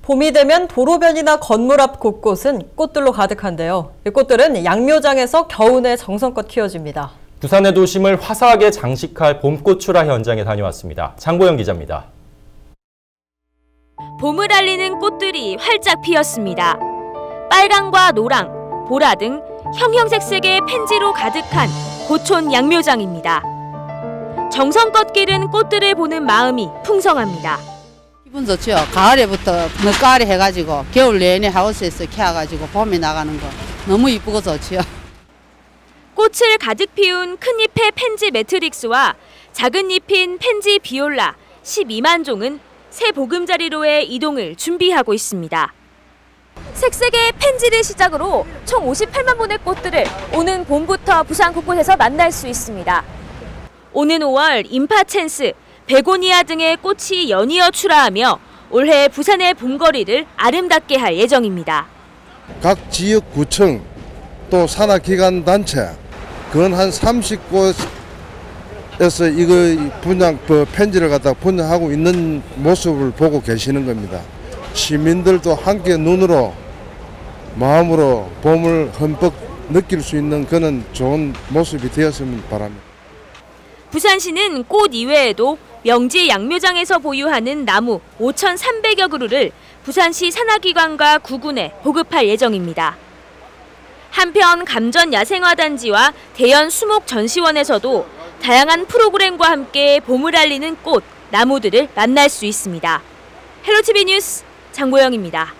봄이 되면 도로변이나 건물 앞 곳곳은 꽃들로 가득한데요. 이 꽃들은 양묘장에서 겨우내 정성껏 키워집니다. 부산의 도심을 화사하게 장식할 봄꽃 출하 현장에 다녀왔습니다. 장보영 기자입니다. 봄을 알리는 꽃들이 활짝 피었습니다. 빨강과 노랑, 보라 등 형형색색의 펜지로 가득한 고촌 양묘장입니다. 정성껏 기른 꽃들을 보는 마음이 풍성합니다. 기분 좋죠. 가을에부터 늦가을에 해가지고 겨울 내내 하우스에서 키워가지고 봄에 나가는 거 너무 이쁘고 좋죠. 꽃을 가득 피운 큰 잎의 펜지 매트릭스와 작은 잎인 펜지 비올라 12만 종은 새 보금자리로의 이동을 준비하고 있습니다. 색색의 펜지를 시작으로 총 58만 본의 꽃들을 오는 봄부터 부산 곳곳에서 만날 수 있습니다. 오는 5월 인파챈스, 베고니아 등의 꽃이 연이어 출하하며 올해 부산의 봄거리를 아름답게 할 예정입니다. 각 지역구청 또 산하기관 단체 근 한 30곳에서 이거 분양 펜지를 갖다 분양하고 있는 모습을 보고 계시는 겁니다. 시민들도 함께 눈으로 마음으로 봄을 흠뻑 느낄 수 있는 그런 좋은 모습이 되었으면 바랍니다. 부산시는 꽃 이외에도 명지 양묘장에서 보유하는 나무 5,300여 그루를 부산시 산하기관과 구군에 보급할 예정입니다. 한편 감전 야생화단지와 대연 수목전시원에서도 다양한 프로그램과 함께 봄을 알리는 꽃, 나무들을 만날 수 있습니다. 헬로티비 뉴스 장보영입니다.